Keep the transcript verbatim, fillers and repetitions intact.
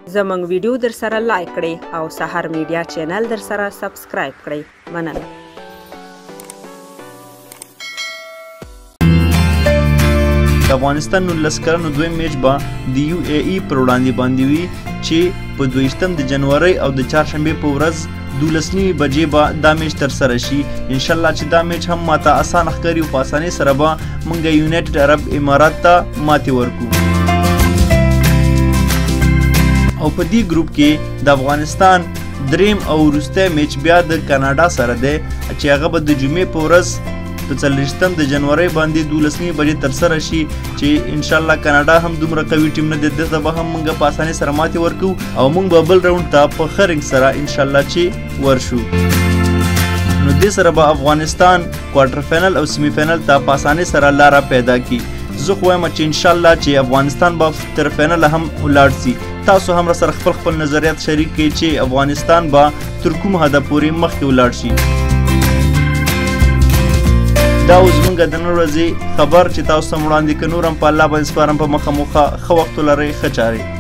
زموږ ویډیو در سره لایک کړئ او سحر میډیا چینل در سره سبسکرایب کړئ. مننه. د افغانستان نولس کلنو دویم میچ به د یو ای ای پر وړاندې باندې وي چې په دویشتم د جنورۍ او د چهارشنبې په ورځ دولس نیمې بجې به دا میچ ترسره شي. انشاءالله چې دا میچ هم ماته اسانه ښکاري او په اسانۍ سره به موږ یونایټډ عرب امارات ته ماتې ورکړو. او په دې ګروپ کې د افغانستان دریم او وروستی میچ بیا د کاناډا سره دی چې هغه به د جمعې په ورځ په څلوېښتم د جنورۍ باندې دولس نیمې بجې ترسره شي چې انشاءالله کاناډا هم دومره قوي ټیم نه دی، دې ته به هم موږ په اسانۍ سره ماتې ورکوو او موږ به بل راونډ ته په ښه رنګ سره انشاءالله چې ورشو. نو دې سره به افغانستان کوارټر فاینل او سیمي فاینل ته په اسانۍ سره لاره پیدا کړي. زه خو وایم چې انشاءالله چې افغانستان به تر فاینله هم ولاړ سي. تاسو هم را سره خپل خپل نظریات شریک کړئ چې افغانستان به تر کوم حده پورې مخکې ولاړ شي. دا اوس موږ د نن ورځې خبر چې تاسو ته وړاندې که نور هم په الله باندې سپارم په مخه مو ښه وخت ولرئ، ښه چارې.